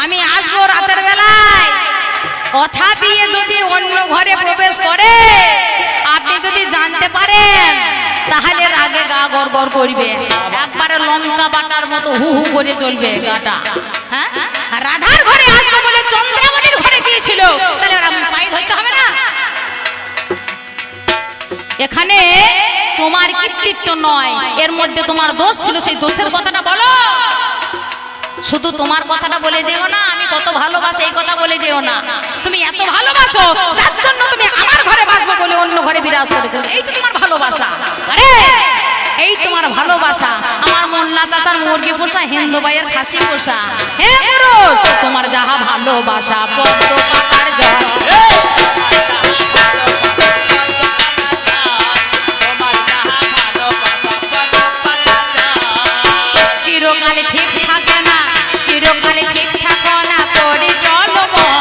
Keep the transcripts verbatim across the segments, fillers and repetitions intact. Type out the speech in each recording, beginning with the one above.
আমি আসবো রাতের বেলায়, কথা দিয়ে যদি অন্য ঘরে প্রবেশ করে আপনি যদি জানতে পারেন তাহলে রাগে গা গড়গড় করবে, একবারে লঙ্কা বাটার মতো হু হু করে চলবে গাটা। হ্যাঁ, রাধার ঘরে আসবো বলে চন্দ্রাবলীর ঘরে গিয়েছিল, তাহলে পায়ে ধরতে হবে না? এখানে তোমার কৃতিত্ব নয়, এর মধ্যে তোমার দোষ ছিল, সেই দোষের কথাটা বলো। শুধু তোমার কথাটা বলে যেও না আমি কত ভালোবাসি এই কথা বলে যেও না। তুমি এত ভালোবাসো যার জন্য তুমি আমার ঘরে বাসবো বলে অন্য ঘরে বিরাজ করেছো, এই তো তোমার ভালোবাসা। আরে এই তোমার ভালোবাসা। আমার মোল্লা চাচার মুরগি পোষা, হিন্দু ভাইয়ের খাসি পোষা। হে পুরুষ, তোমার যাহা ভালোবাসা পদ্ম পাতার জল, চিরকালে ঠিক থাকে না, চিরকালে ঠিক থাকো না পরি জল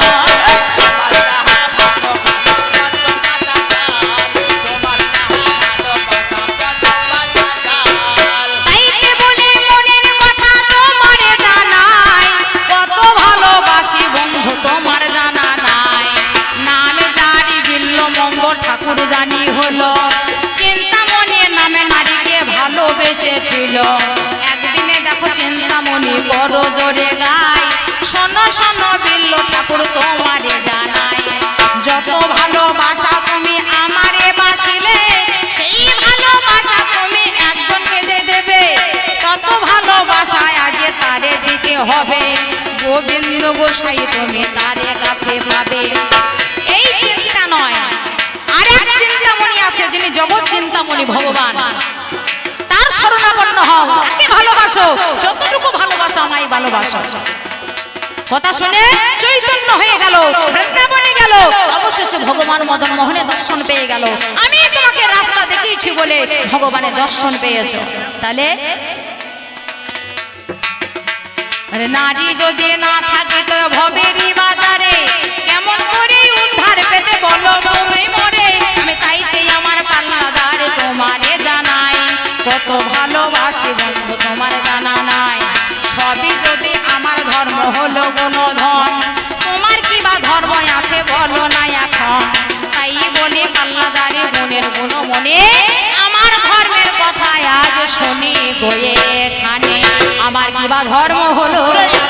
তাইকে বলে মনের কথা তোমার জানাই, কত ভালোবাসি বন্ধু তোমার জানা নাই। নামে জারি বিল্ল মঙ্গল ঠাকুর জানি হলো, চিন্তামণি নামে নারীকে ভালোবেসেছিল। একদিনে দেখো চিন্তামণি বড় জোরে গায়, শোনো শোনো বিল্ল ঠাকুর তোমারে জানাই, যত ভালোবাসা তুমি আমারে বাসিলে সেই ভালোবাসা তুমি একজনকে দিয়ে দেবে, তত ভালোবাসা আজ তারে দিতে হবে। গোবিন্দ গোসাই তুমি তারে কাছে পাবে। এই চিন্তা নয়, আর এক চিন্তামণি আছে যিনি জগৎ চিন্তামণি ভগবান, তার শরণাপন্ন হও, তাকে ভালোবাসো, যতটুকু ভালোবাসো আমায় ভালোবাসো। কথা শুনে চৈতন্য হয়ে গেল, বৃন্দাবনে গেল, অবশেষে ভগবান মদন মোহনে দর্শন পেয়ে গেল। আমি তোমাকে রাস্তা দেখিয়েছি বলে ভগবানের দর্শন পেয়েছো। তাহলে আরে নারী যদি না থাকে তো ভবেরই বাজারে কেমন করে উদ্ধার পেতে বলো তুমি মরে। আমি তাইতেই আমার পাল্লাদারে তোমারে জানাই, কত ভালোবাসি বন্ধু তোমার জানা নাই। সবই যদি আমার ধর্ম হলো কোনো ধন, তোমার কি বা ধর্ম আছে বলো না এখন। তাই বলি পাল্লাদারে গুণের গুণ মনে, আমার ধর্মের কথা আজ শুনি গয়ে খানে। আমার কি বা ধর্ম হলো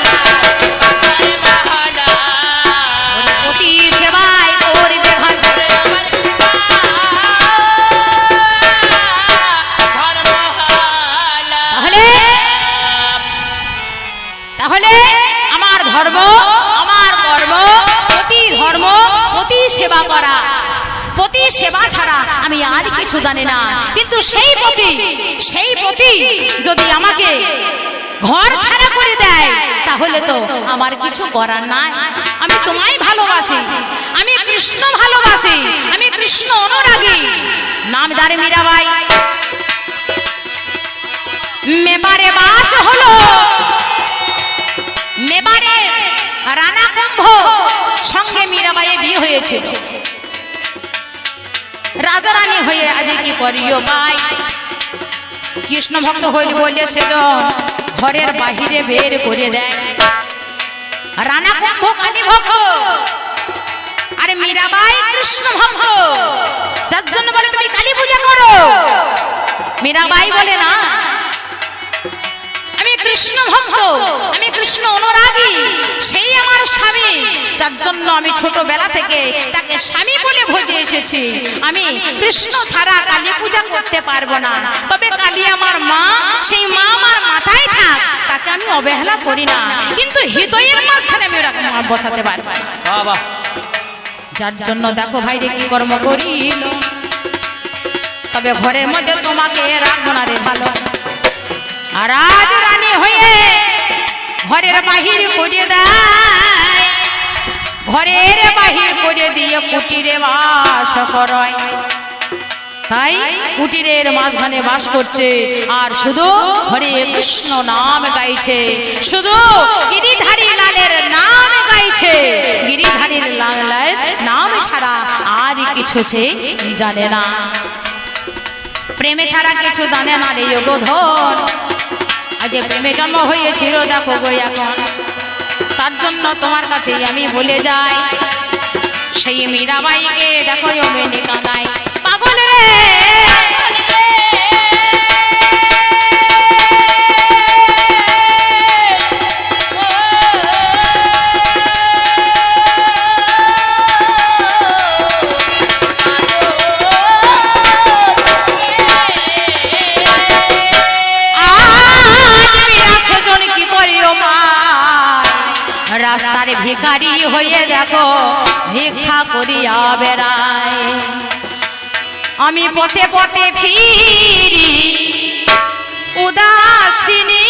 অতি সেবায় করবে ভালো। তাহলে তাহলে আমার ধর্ম, আমার কর্ম, প্রতি ধর্ম প্রতি সেবা করা, প্রতি সেবা ছাড়া আমি আর কিছু জানি না। কিন্তু সেই প্রতি সেই প্রতি যদি আমাকে ঘর ছাড়া করে দেয় তাহলে তো আমার কিছু করার নাই। আমি তোমায় ভালোবাসি, আমি কৃষ্ণ ভালোবাসি, আমি কৃষ্ণ অনুরাগী। নাম জানে মীরাবাই, মেবারে বাস হলো, মেবারে রানা কুম্ভ সঙ্গে মীরাবাইয়ের বিয়ে হয়েছে। রাজা রানী হয়ে আজ কি করিও ভাই, কৃষ্ণ ভক্ত হইল বলে সেজন ঘরের বাহিরে বের করে দেয়। রানা কুম্ভ কালী ভক্ত, আরে মীরাবাই কৃষ্ণ ভক্ত, যার জন্য বলে তুমি কালী পূজা করো। মীরাবাই বলে না, আমি কৃষ্ণ ভক্ত, আমি কৃষ্ণ অনুরাগী, সেই আমার স্বামী, যার জন্য আমি ছোটবেলা থেকে তাকে স্বামী বলে ভজে এসেছি। আমি কৃষ্ণ ছাড়া কালী পূজা করতে পারবো না। তবে কালী আমার মা, সেই মা আমার মাথায় থাক, তাকে আমি অবহেলা করি না, কিন্তু হৃদয়ের মাঝখানে আমি ওরকম বসাতে পারবো। যার জন্য দেখো ভাইরে কি কর্ম করিল, তবে ঘরের মধ্যে তোমাকে রাখবো না রে ভালো। আর আজ রানী হয়ে ঘরের বাহির করে দেয়, ঘরের বাহির করে দিয়ে কুটিরে বাস করে। তাই কুটিরের মাঝখানে বাস করছে আর শুধু হরে কৃষ্ণ নাম গাইছে, শুধু গিরিধারী লালের নাম গাইছে। গিরিধারী লালের নাম ছাড়া আর কিছু সে জানে না, প্রেমে ছাড়া কিছু জানে না রে যোগধর। আজ প্রেমে জন্ম হয়েছিল দেখো গো এখন, তার তার জন্য তোমার কাছে আমি বলে যাই, সেই মীরাবাইকে দেখো মেনে কাঁদাই। পাগল রে রাস্তার ভিখারি হয়ে দেখো ভিক্ষা করিয়া বেড়ায়। আমি পথে পথে ফিরি উদাসিনী,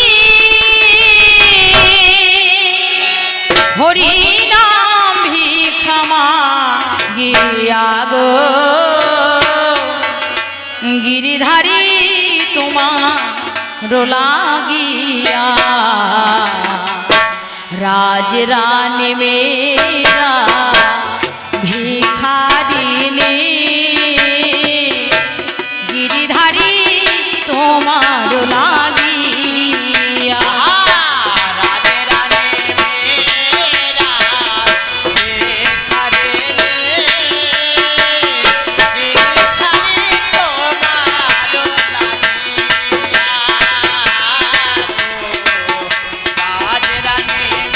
হরি নাম ভিক্ষমা গিয়া গো গিরিধারী তোমার লাগিয়া। राज रानी मेरा भिखारिनी, गिरिधारी तुम्हार लागिया। राज रानी मेरा भिखारिनी, गिरिधारी तुम्हार लागिया। राज रानी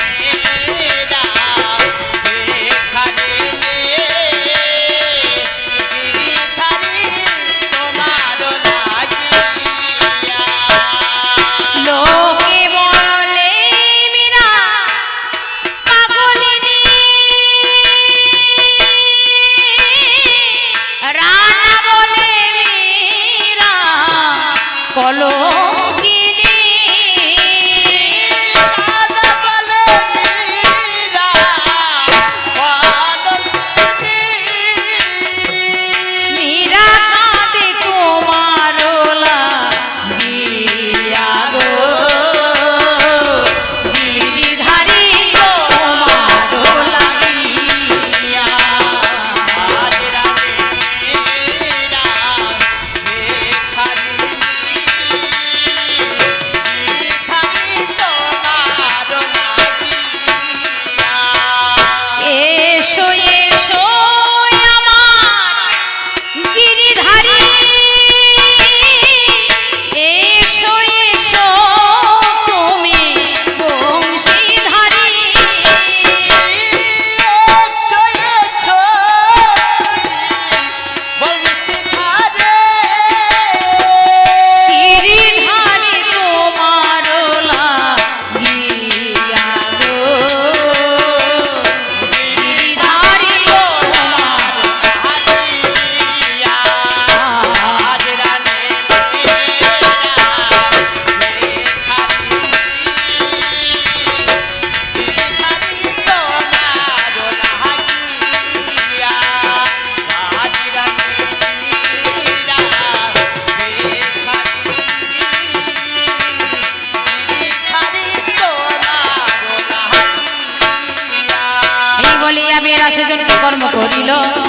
কর্ম করিল,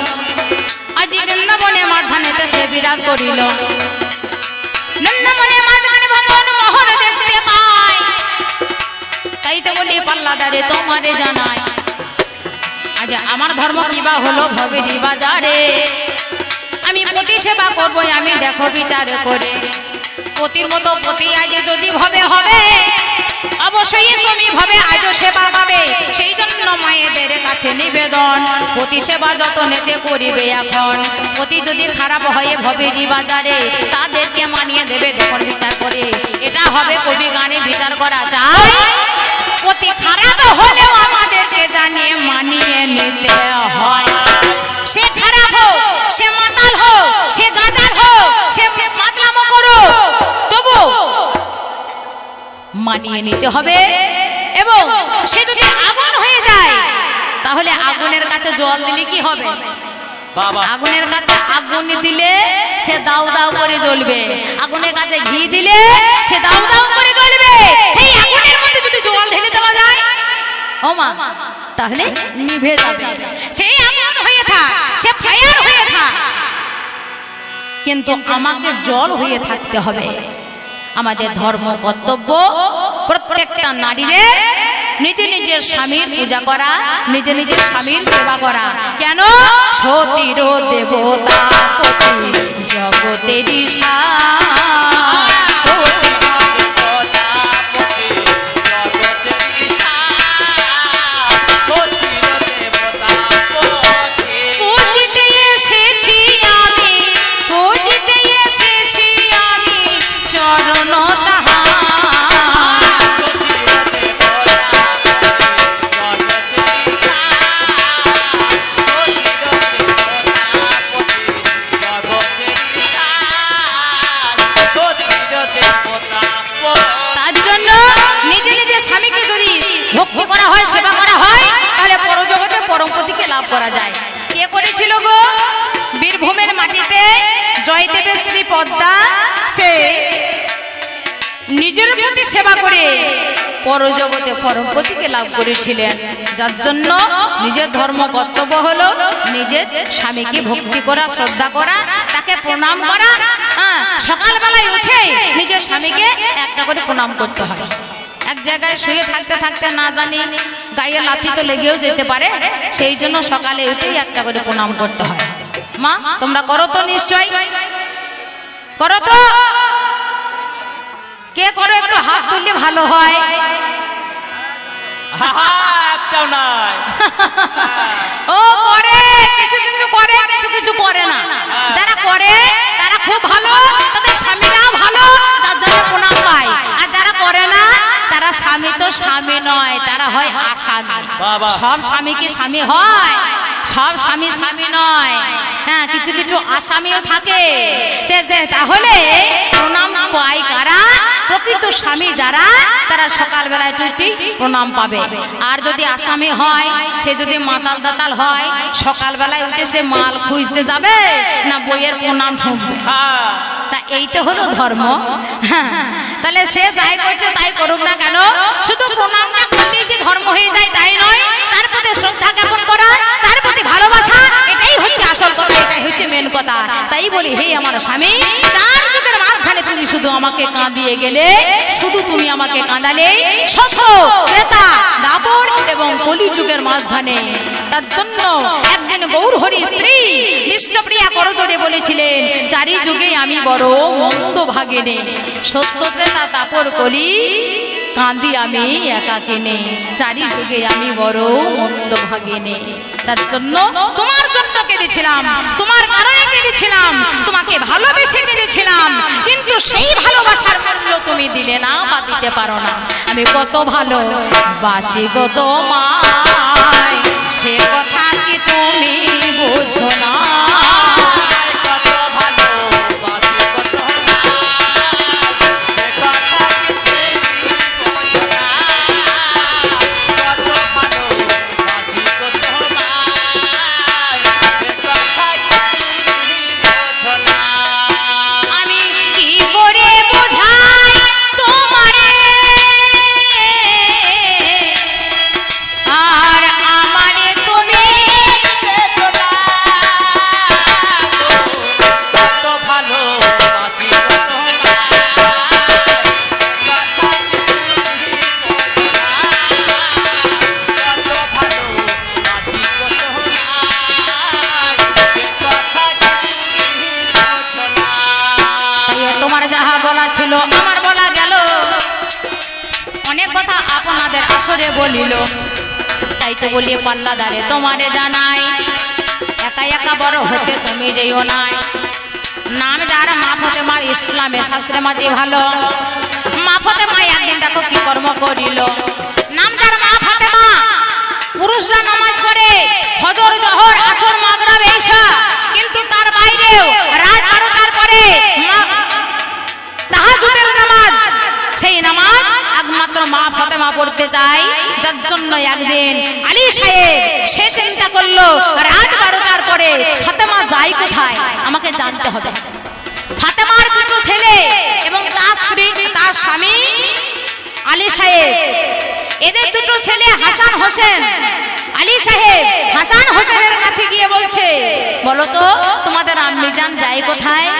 আজি বৃন্দাবনে মাধানেতে সে বিরাজ করিল। বৃন্দাবনে মাঝখানে ভগবান মোহন দেখতে পায়, তাই তো বলি পাল্লাদারে তোমারে জানায়, আজ আমার ধর্ম কিবা হলো ভবেরি বাজারে। আমি পতি সেবা করবো আমি দেখো বিচার করে, পতির মতো পতি আজ যদি ভবে হবে অবশ্যই তুমি ভবে আজ সেবা পাবে। সেই জন্য মায়েদের কাছে নিবেদন, পতি সেবা যতনেতে করিবে এখন। পতি যদি খারাপ হয়ে ভবেরি বাজারে, তাদেরকে মানিয়ে দেবে দেখুন বিচার করে। এটা হবে কবি গানে বিচার করা চাই। পতি খারাপ হলেও আমাদেরকে জানিয়ে মানিয়ে নিতে হয়। সে খারাপ হোক, সে মাতাল হোক, সে গাঁজার হোক, সে মাতলামো করো, তবু মানিয়ে নিতে হবে। এবং সে যদি আগুন হয়ে যায়, তাহলে আগুনের কাছে জল দিলে কি হবে? আগুনের কাছে আগুন দিলে সে দাউ দাউ করে জ্বলবে, আগুনের কাছে ঘি দিলে সে দাউ দাউ করে জ্বলবে। সেই আগুনের মধ্যে যদি জল ঢেলে দেওয়া যায় ও মা, তাহলে নিভে যাবে। সেই আগুন হয়ে থাক, সে ফায়ার হয়ে থাক, কিন্তু আমাকে জল হয়ে থাকতে হবে। আমাদের ধর্ম কর্তব্য প্রত্যেকটা নারীর নিজে নিজের স্বামীর পূজা করা, নিজে নিজের স্বামীর সেবা করা। কেন? সতীর দেবতা পতি জগতেরই সেবা করা হয়, তাহলে পরজগতে পরমপতিকে লাভ করা যায়। কে করেছিল গো? বীরভূমের মাটিতে জয়দেবের স্ত্রী পদ্মা সে নিজের প্রতি সেবা করে পরজগতে পরমপতিকে লাভ করেছিলেন। যার জন্য নিজের ধর্ম কর্তব্য হলো নিজের স্বামীকে ভক্তি করা, শ্রদ্ধা করা, তাকে প্রণাম করা। হ্যাঁ, সকালবেলায় উঠে নিজের স্বামীকে একটা করে প্রণাম করতে হয়। এক জায়গায় শুয়ে থাকতে থাকতে না জানি গায়ে লাথি তো লেগেও যেতে পারে, সেই জন্য সকালে উঠেই একটা করে প্রণাম করতে হয়। মা তোমরা করো তো? নিশ্চয় করো তো। কে করো? একটু হাত তুললে ভালো হয়। ও করে, কিছু কিছু করে, কিছু কিছু করে না। যারা করে তারা খুব ভালো, তাদের স্বামীরাও ভালো, তার জন্য প্রণাম পায়। আর যারা করে না তারা স্বামী তো স্বামী নয়, তারা হয় আসামি। সব স্বামী কি স্বামী হয়? সব স্বামী স্বামী নয়। হ্যাঁ, কিছু কিছু আসামিও থাকে। তাহলে প্রণাম পায় কারা? প্রকৃত স্বামী যারা, তারা সকালবেলায় টুটি প্রণাম পাবে। আর যদি আসামি হয়, সে যদি মাতাল দাতাল হয়, সকালবেলায় উঠে সে মাল খুঁজতে যাবে না বইয়ের প্রণাম শুনবে? তা এই তো হলো ধর্ম। তাহলে সে যাই করছে তাই করুক না কেন, শুধু প্রণামটা করলেই যে ধর্ম হয়ে যায় তাই নয়। তার প্রতি শ্রদ্ধা জ্ঞাপন করা, তার প্রতি ভালোবাসা, এটাই হচ্ছে আসল কথা, এটাই হচ্ছে মেন কথা। তাই বলি, হে আমার স্বামী, চার যুগের মাঝখানে তুমি শুধু আমাকে কাঁদিয়ে গেলে, শুধু তুমি আমাকে কাঁদালে, সত্য ত্রেতা দাপর এবং কলি যুগের মাঝখানে। তার জন্য একদিন গৌর হরি স্ত্রী বিষ্ণুপ্রিয়া করজোড়ে বলেছিলেন, চারি যুগে আমি বড় মন্দ ভাগিনে, সত্য ত্রেতা দাপর কলি কাঁদি আমি একাকিনে, চারি যুগে আমি বড় মন্দ ভাগিনে। তার জন্য তোমার জন্য কেঁদেছিলাম, তোমার কারণে কেঁদেছিলাম, তোমাকে ভালোবেসে কেঁদেছিলাম, কিন্তু সেই ভালোবাসার মূল্য তুমি দিলে না বা দিতে পারো না। আমি কত ভালো বাসি গো তোমায়, সে কথা কি তুমি বুঝো না? বলিল তাই তো বলিয়ে পাল্লা দাঁড়ে তোমারে জানাই, একা একা বড় হতে তুমি যেও না। নাম যার মা ফতেমা, ইসলামে শাস্ত্রে মাঝে ভালো। মা ফতেমা একদিন দেখো কি কর্ম করিল। নাম যার মা ফতেমা, পুরুষরা নামাজ পড়ে ফজর জোহর আসর মাগরিব এশা, কিন্তু তার বাইরেও রাত বারোটার পরে তাহাজ্জুদের নামাজ, সেই নামাজ একমাত্র মা ফতেমা পড়তে চায়। যার জন্য একদিন আলী সাহেব সে চিন্তা করলো, রাত বারোটার পরে ফাতেমা যায় কোথায়, আমাকে জানতে হবে। ফাতেমার দুটো ছেলে এবং তার স্ত্রী, তার স্বামী আলী সাহেব, এদের দুটো ছেলে হাসান হোসেন। আলী সাহেব হাসান হোসেনের কাছে গিয়ে বলছে, বলো তো তোমাদের আম্মি জান যায় কোথায়?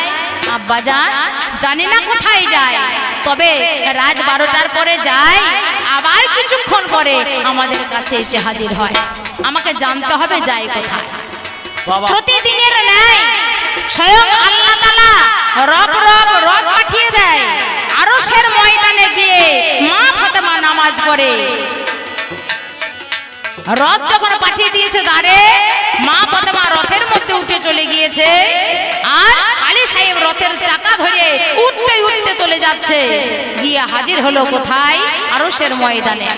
আব্বাজান জানি না কোথায় যায়, তবে রাত বারোটার পরে যায়, আবার কিছুক্ষণ পরে আমাদের কাছে এসে হাজির হয়। আমাকে জানতে হবে যায় কোথায়। প্রতিদিনের ন্যায় স্বয়ং আল্লাহ তাআলা রব রব রব পাঠিয়ে দেয় আরশের ময়দানে গিয়ে মা ফাতেমা নামাজ পড়ে। রথ যখন পাঠিয়ে দিয়েছে দাঁড়ে, মা ফাতেমা রথের মধ্যে উঠে চলে গিয়েছে, আর আলী সাহেব রথের চাকা ধরে উঠতে উঠতে চলে যাচ্ছে, গিয়ে হাজির হলো কোথায়? আরশের ময়দানে।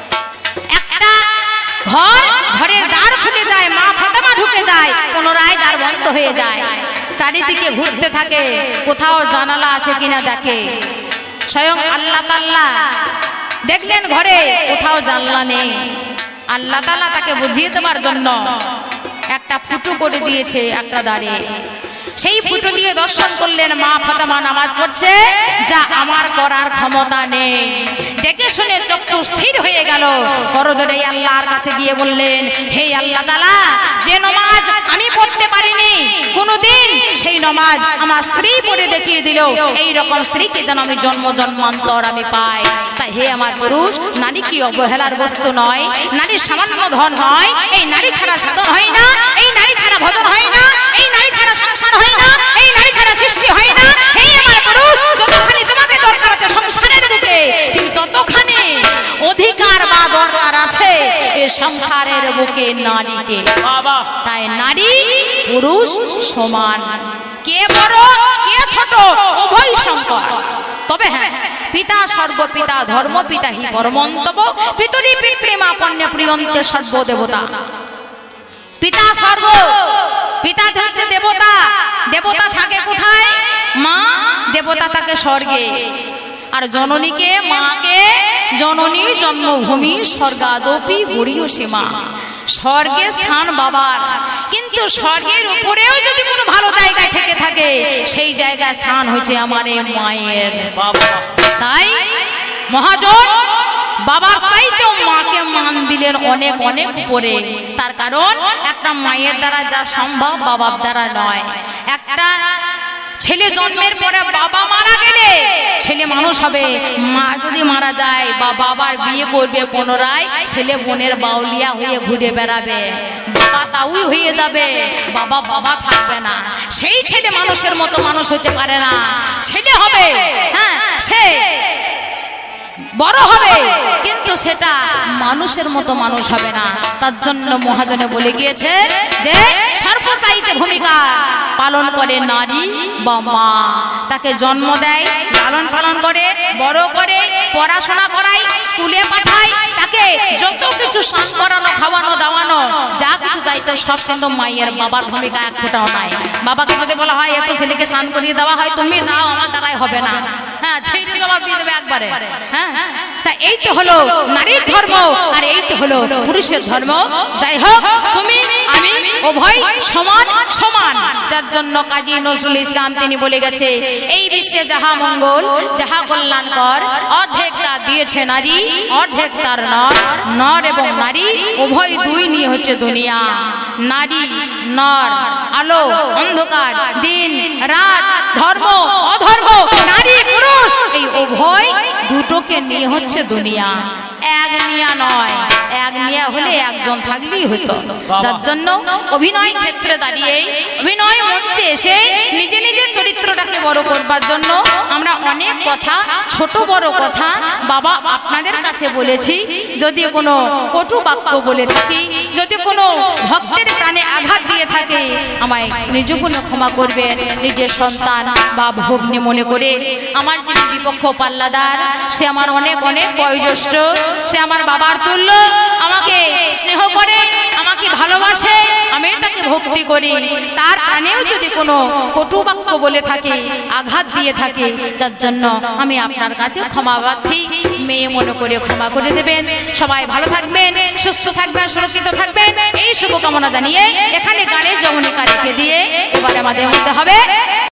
একটা ঘর, ঘরের দ্বার খুলে যায়, মা ফাতেমা ঢুকে যায়, পুনরায় দ্বার বন্ধ হয়ে যায়। চারিদিকে ঘুরতে থাকে, কোথাও জানালা আছে কিনা দেখে। স্বয়ং আল্লাহ তাআলা দেখলেন ঘরে কোথাও জানলা নেই। আল্লাহ তাআলা তাকে বুঝিয়ে দেওয়ার জন্য একটা ফুটো করে দিয়েছে একটা দ্বারে। সেই ফুটো দিয়ে দর্শন করলেন মা ফাতেমা নামাজ পড়ছে, যা আমার করার ক্ষমতা নেই। দেখে শুনে চক্ষু স্থির হয়ে গেল, করজোড়ে আল্লাহর কাছে গিয়ে বললেন, হে আল্লাহ তাআলা, যে নামাজ আমি পড়তে পারিনি কোনোদিন, সেই নামাজ আমার স্ত্রী পড়ে দেখিয়ে দিল, এই রকম স্ত্রীকে যেন আমি জন্ম জন্মান্তর আমি পাই। তাই হে আমার পুরুষ, নারী কি অবহেলার বস্তু নয়? নারী সামান্য ধন হয়? এই নারী ছাড়া সাধন হয় না, এই নারী ছাড়া ভজন হয় না, এই নারী ছাড়া সংসার হয় না, এই নারী ছাড়া সৃষ্টি হয় না। হে আমার পুরুষ, যতখানি তোমাকে দরকার আছে সংসারের বুকে, ঠিক ততখানি অধিকার বা দরকার আছে এই সংসারের বুকে নারীকে। তাই নারী পুরুষ সমান, কে বড় কে ছোট উভয় সমান। তবে হ্যাঁ, পিতা সর্বপিতা ধর্ম পিতা হি পরমন্তব পিতরি পিতৃমা পণ্য প্রিয়ন্তে সর্বদেবতা। পিতা সর্ব, পিতা হচ্ছে দেবতা। দেবতা থাকে কোথায়? মা দেবতা থাকে স্বর্গে, আর জননীকে মাকে জননী জন্মভূমি স্বর্গাদপি গড়ীয় সীমা। স্বর্গে স্থান বাবার, কিন্তু স্বর্গের উপরেও যদি কোনো ভালো জায়গায় থেকে থাকে, সেই জায়গায় স্থান হচ্ছে আমার মায়ের। তাই মহাজন বাবার চাইতেও মাকে মান দিলেন অনেক অনেক উপরে। তার কারণ একটা মায়ের দ্বারা যা সম্ভব বাবার দ্বারা নয়। একটা ছেলে জন্মের পরে বাবা মারা গেলে ছেলে মানুষ হবে, মা যদি মারা যায় বা বাবার বিয়ে করবে পুনরায়, ছেলে বোনের বাউলিয়া হয়ে ঘুরে বেড়াবে, বাবা তাউই হয়ে যাবে, বাবা বাবা থাকবে না। সেই ছেলে মানুষের মতো মানুষ হতে পারে না। ছেলে হবে, হ্যাঁ সে বড় হবে, কিন্তু সেটা মানুষের মতো মানুষ হবে না। তার জন্য মহাজনে বলে গিয়েছে যে সর্বচাইতে ভূমিকা পালন করে নারী বা মা। তাকে জন্ম দেয়, লালন পালন করে, বড় করে, পড়াশোনা করায়, স্কুলে পাঠায়, তাকে যত কিছু স্নান করানো, খাওয়ানো, দাওয়ানো, যা কিছু চাইতো সব কিন্তু মায়ের। বাবার ভূমিকা এক ফোঁটাও নাই। বাবাকে যদি বলা হয় একটু ছেলেকে স্নান করিয়ে দেওয়া হয়, তুমি দাও, আমার দ্বারাই হবে না, হ্যাঁ ছেলে জবাব দিয়ে দেবে একবারে। হ্যাঁ, তা এই তো হলো নারীর ধর্ম, আর এই তো হলো পুরুষের ধর্ম। যাই হোক, তুমি আমি উভয় সমান সমান। যার জন্য কাজী নজরুল ইসলাম তিনি বলে গেছে, এই বিশ্বে যাহা মঙ্গল যাহা কল্যাণকর, অর্ধেক তা দিয়েছে নারী, অর্ধেক তার নর। নর এবং নারী উভয় দুই নিয়ে হচ্ছে দুনিয়া। নারী নর, আলো অন্ধকার, দিন রাত, ধর্ম অধর্ম, নারী পুরুষ, এই উভয় দুটোকে নিয়ে হচ্ছে দুনিয়া। এক নিয়া নয়, এক নিয়া হলে একজন থাকলেই হতো। যার জন্য অভিনয় ক্ষেত্রে দাঁড়িয়ে, অভিনয় মঞ্চে এসে নিজে নিজের চরিত্রটাকে বড় করবার জন্য আমরা অনেক কথা, ছোট বড় কথা বাবা আপনাদের কাছে বলেছি। যদি কোনো কটু বাক্য বলে থাকি, যদি কোনো ভক্তের প্রাণে আঘাত দিয়ে থাকে, আমায় নিজেকে ক্ষমা করবেন। নিজের সন্তান বা ভগ্নী মনে করে। আমার যিনি বিপক্ষ পাল্লাদার, সে আমার অনেক অনেক বয়োজ্যেষ্ঠ, সে আমার বাবার তুল্য, আমাকে স্নেহ করে, আমাকে ভালোবাসে, আমি তাকে ভক্তি করি। তার প্রাণেও যদি কোনো কটু বাক্য বলে থাকে, আঘাত দিয়ে থাকে, যার জন্য আমি আপনার কাছে ক্ষমা প্রার্থী। মেয়ে মনে করে ক্ষমা করে দেবেন। সবাই ভালো থাকবেন, সুস্থ থাকবেন, সুরক্ষিত থাকবেন, এই শুভকামনা জানিয়ে এখানে গানের যমনিকা রেখে দিয়ে এবারে আমাদের মধ্যে হবে